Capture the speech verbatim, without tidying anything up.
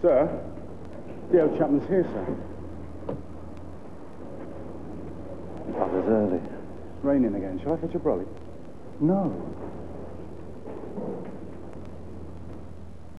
Sir, D O Chapman's here, sir. Father's early. Raining again. Shall I fetch a brollie? No.